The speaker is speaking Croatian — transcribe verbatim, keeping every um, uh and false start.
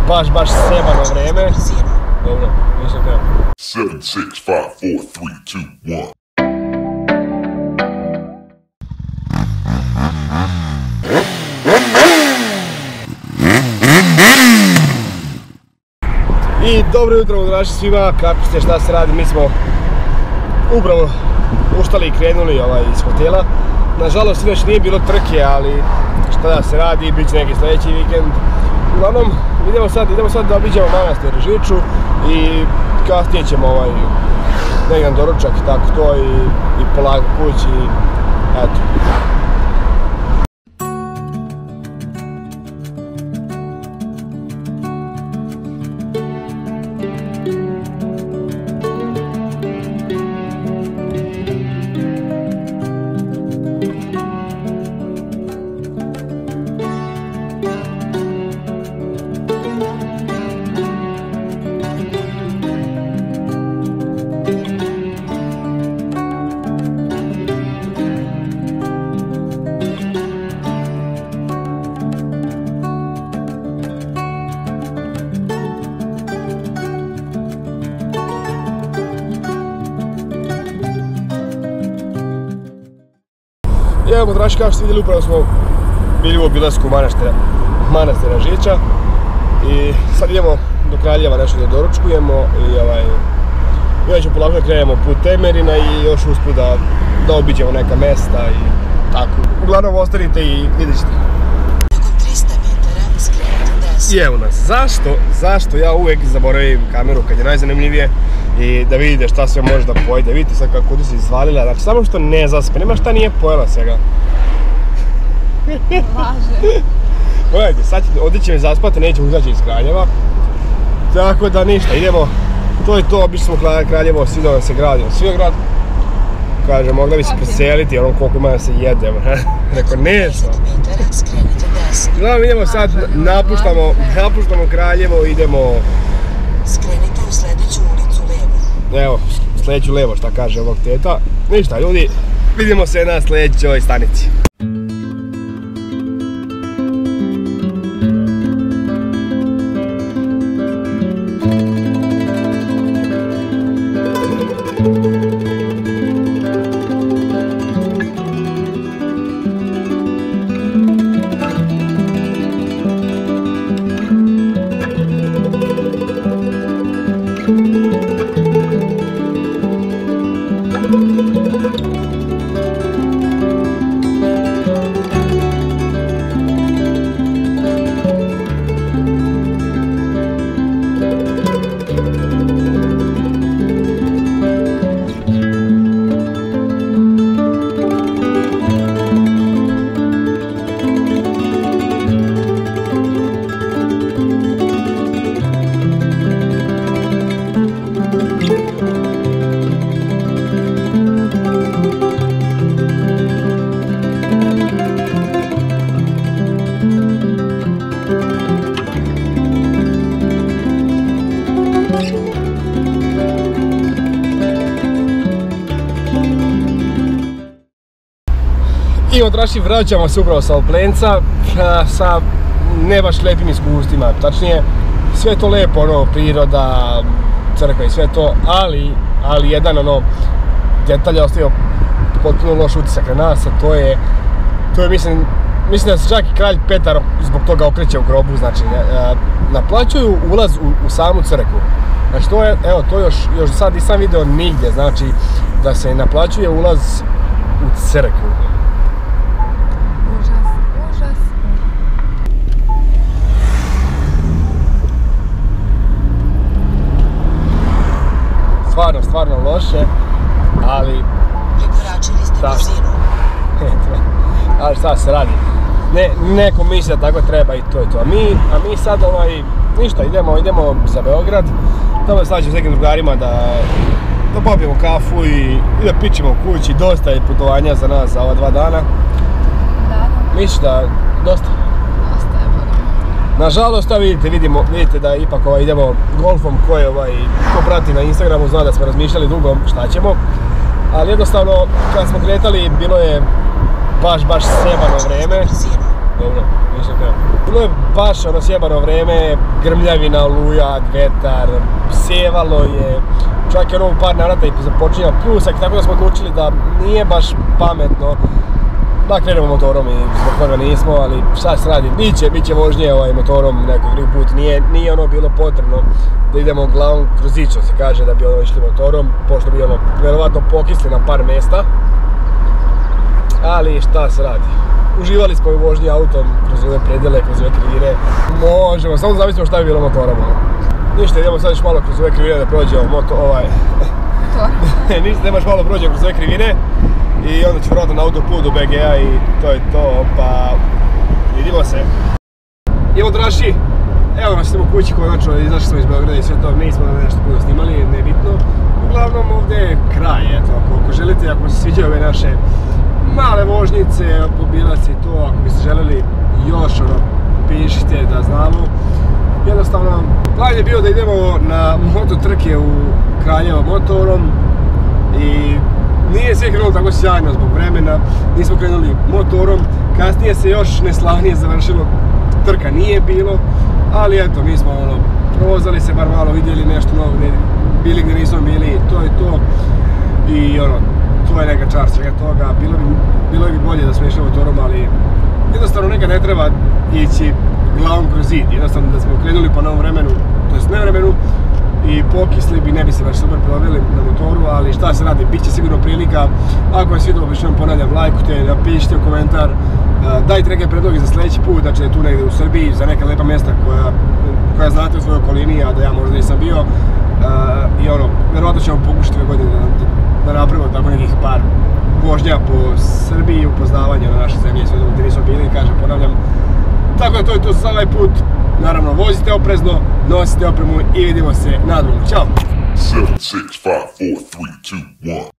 baš, baš sjebano vreme. Dobro, ništa krenu. seven, six, five, four, three, two, one. I dobro jutro u naši svima, kako ste, šta se radi, mi smo upravo ustali i krenuli ovaj, iz hotela. Nažalost već nije bilo trke, ali šta da se radi, bit će neki sljedeći vikend. Uglavnom, idemo sad, idemo sad da obiđemo manastir Žiču i kasnije ćemo ovaj, negdje doručak i tako to i, i polako kući i eto. Evo draži, kao što ste vidjeli, upravo smo bili u obilasku manastira, manastira Žiča i sad idemo do Kraljeva nešto da doručkujemo i ovaj, i ćemo polako da krenemo put Temerina i još usput da, da obiđemo neka mesta i tako. Uglavnom ostanite i vidjet ćete. I evo nas, zašto, zašto ja uvijek zaboravim kameru kad je najzanimljivije i da vidite šta sve može da pojede. Vidite sad kako se izvalila, znači samo što ne zaspe, nema šta nije pojela svega. Laže. Pogledajte, sad ovdje će mi zaspati, nećemo izaći iz Kraljeva. Tako da ništa, idemo, to je to, obično smo Kraljevo, svi da se gradi, svi grad. Kaže, mogla bi se preseliti, ono koliko ima da se jede, rekao nećemo. Uglavnom idemo sad, napuštamo, napuštamo Kraljevo, idemo... Skrenite u sljedeću ulicu levo. Evo, sljedeću levo, šta kaže ovog teta. Ništa ljudi, vidimo se na sljedećoj stanici. I odraši, vraćamo se upravo sa Oplenca sa ne baš lijepim iskustvima, tačnije sve je to lijepo, ono, priroda, crkva i sve to, ali, ali jedan ono detalj je ostavio potpuno loš utisak na nas, a to je, to je mislim, mislim da se čak i kralj Petar zbog toga okreće u grobu, znači naplaćuju ulaz u, u samu crkvu. Znači to je, evo, to još, još sad nisam video nigdje, znači da se naplaćuje ulaz u crkvu. Stvarno, stvarno loše, ali... Prekoračili ste brzinu. Ali šta se radi? Ne, neko misli da tako treba i to je to. A mi, a mi sad ovaj, ništa, idemo, idemo za Beograd. Tamo sad ćemo s nekim drugarima da, da popijemo kafu i, i da pićemo u kući. Dosta je putovanja za nas za ova dva dana. Da, da. Misliš da dosta? Dosta je bilo. Nažalost, da vidite, vidimo, vidite da ipak ovaj, idemo golfom koji ovaj, ko prati na Instagramu zna da smo razmišljali dugo šta ćemo. Ali jednostavno, kad smo kretali, bilo je baš, baš sjebano vreme. Dobro, ništa kao. Bilo je baš ono sjebano vreme, grmljavina, oluja, vetar, sjevalo je, čak je ono u par navrata i započinjao pljusak, tako da smo odlučili da nije baš pametno da krenemo motorom i zbog toga nismo, ali šta se radi, biće, biće vožnje ovaj motorom nekog drugi put, nije, nije ono bilo potrebno da idemo glavom kroz ičo, se kaže da bi ono išli motorom, pošto bi ono vjerovatno pokisli na par mjesta, ali šta se radi. Uživali smo u vožnji autom kroz ove predjele, kroz ove krivine. Možemo, samo zamislimo šta bi bilo motorom. Ništa, idemo sad još malo kroz ove krivine da prođemo moto, ovaj... Motor? Ništa, idemo još malo prođemo kroz ove krivine i onda ću vratno na autoput do B G A i to je to, pa... Vidimo se. Evo draši, evo nas smo kući konačno, izašli smo iz Beograda i sve to, nismo nešto puno snimali, nebitno. Uglavnom ovdje je kraj, eto, ako želite, ako se sviđaju ove naše male vožnjice, pobilaci i to, ako biste želeli još ono, pišite da znamo. Jednostavno, plan je bio da idemo na moto trke u Kraljevo motorom i nije sve krenulo tako sjajno zbog vremena, nismo krenuli motorom, kasnije se još neslavnije završilo, trka nije bilo, ali eto, mi smo ono, provozali se, bar malo vidjeli nešto novo, bili gdje nismo bili, to je to i ono, to je neka čast svega toga, bilo bi, bilo bi bolje da smo išli motorom, ali jednostavno nekad ne treba ići glavom kroz zid, jednostavno da smo krenuli po novom vremenu, to jest ne vremenu, i pokisli bi, ne bi se baš super proveli na motoru, ali šta se radi, bit će sigurno prilika, ako je svidjelo, još vam ponavljam, lajkujte, napišite u komentar, dajte neke predloge za sljedeći put, da će tu negdje u Srbiji, za neka lepa mjesta koja, koja znate u svojoj okolini, a da ja možda nisam bio, i ono, vjerovatno ćemo pokušati ove godine da, da napravimo tako nekih par vožnja po Srbiji, upoznavanja na naše zemlje i sve gdje nismo bili, kažem, ponavljam. Tako da to je to za ovaj put. Naravno, vozite oprezno, nosite opremu i vidimo se na drugom. Ćao! seven, six, five, four, three, two, one.